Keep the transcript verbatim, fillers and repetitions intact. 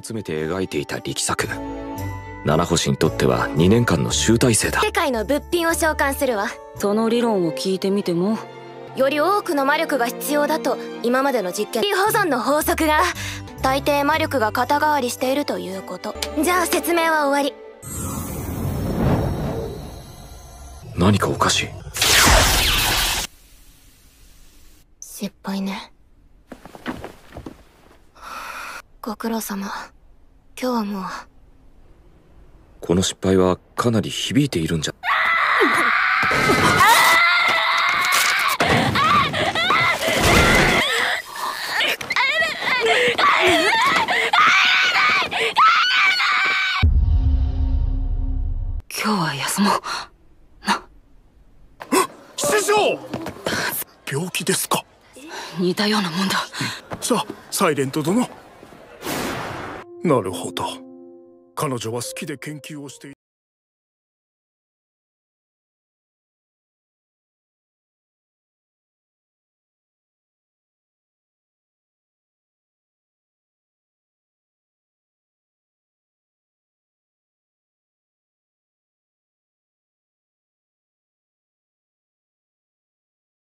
詰めて描いていた力作。七星にとってはにねんかんの集大成だ。 世界の物品を召喚するわ。 その理論を聞いてみても。 より多くの魔力が必要だと今までの実験保存の法則が大抵魔力が肩代わりしているということ。じゃあ説明は終わり。 何かおかしい。 失敗ね。ご苦労様。今日はもう。 この失敗はかなり響いているんじゃ。 今日は休もうな。 師匠、病気ですか？ 似たようなもんだ。 さあ、サイレント殿。なるほど、彼女は好きで研究をしている。